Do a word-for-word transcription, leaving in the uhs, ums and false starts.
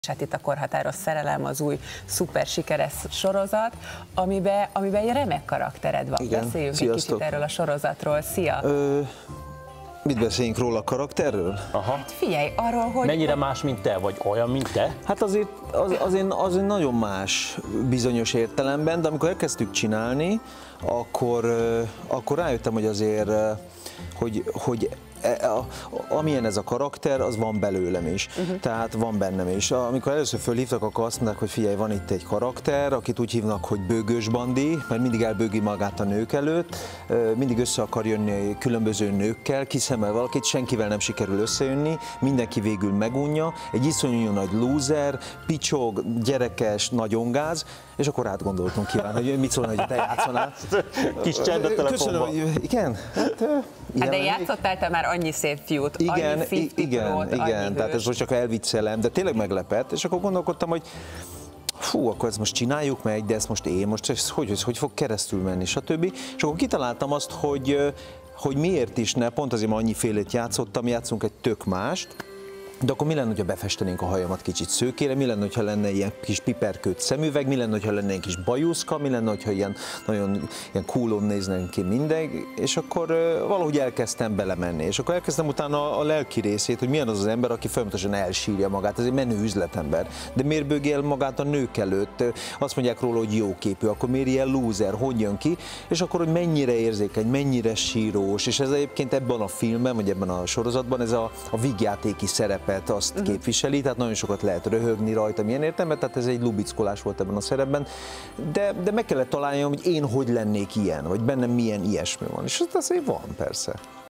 Hát itt a Korhatáros szerelem, az új szuper sikeres sorozat, amiben, amiben egy remek karaktered van. Igen. Beszéljünk Sziasztok. egy kicsit erről a sorozatról. Szia! Ö, mit beszéljünk róla a karakterről? Aha. Hát figyelj, arról, hogy... Mennyire más, mint te, vagy olyan, mint te? Hát azért, az, azért, azért nagyon más bizonyos értelemben, de amikor elkezdtük csinálni, akkor, akkor rájöttem, hogy azért, hogy, hogy amilyen ez a karakter, az van belőlem is. Uh-huh. Tehát van bennem is. Amikor először fölhívtak, akkor azt mondták, hogy figyelj, van itt egy karakter, akit úgy hívnak, hogy Bőgős Bandi, mert mindig elbőgi magát a nők előtt, mindig össze akar jönni különböző nőkkel, kiszemel valakit, senkivel nem sikerül összejönni, mindenki végül megunja, egy iszonyú nagy lúzer, picsog, gyerekes, nagyon gáz, és akkor átgondoltunk kíván, hogy mit szólna, hogy te játszanál. Kis csend a telefonban. Köszönöm, hogy igen. Hát, hát de játszottál te már annyi szép fiút, igen, annyi fifty igen, prót, igen, annyi tehát ez most csak elviccelem, de tényleg meglepett, és akkor gondolkodtam, hogy fú, akkor ezt most csináljuk meg, de ezt most én, most ez hogy, hogy, hogy fog keresztül menni, stb. És akkor kitaláltam azt, hogy, hogy miért is ne, pont azért, mert annyifélét játszottam, játszunk egy tök mást, de akkor mi lenne, ha befestenénk a hajamat kicsit szőkére, mi lenne, ha lenne ilyen kis piperkőt szemüveg, mi lenne, ha lenne egy kis bajuszka, mi lenne, ha ilyen nagyon ilyen coolon néznénk ki minden, és akkor valahogy elkezdtem belemenni, és akkor elkezdtem utána a lelki részét, hogy milyen az az ember, aki folyamatosan elsírja magát, ez egy menő üzletember, de miért bőgél magát a nők előtt, azt mondják róla, hogy jóképű, akkor miért ilyen lúzer, hogy jön ki, és akkor, hogy mennyire érzékeny, mennyire sírós, és ez egyébként ebben a filmben, vagy ebben a sorozatban ez a, a vígjátéki szerep azt uh-huh. képviseli, tehát nagyon sokat lehet röhögni rajta, milyen értelme, tehát ez egy lubickolás volt ebben a szerepben, de, de meg kellett találjam, hogy én hogy lennék ilyen, vagy bennem milyen ilyesmi van, és ez azért van persze.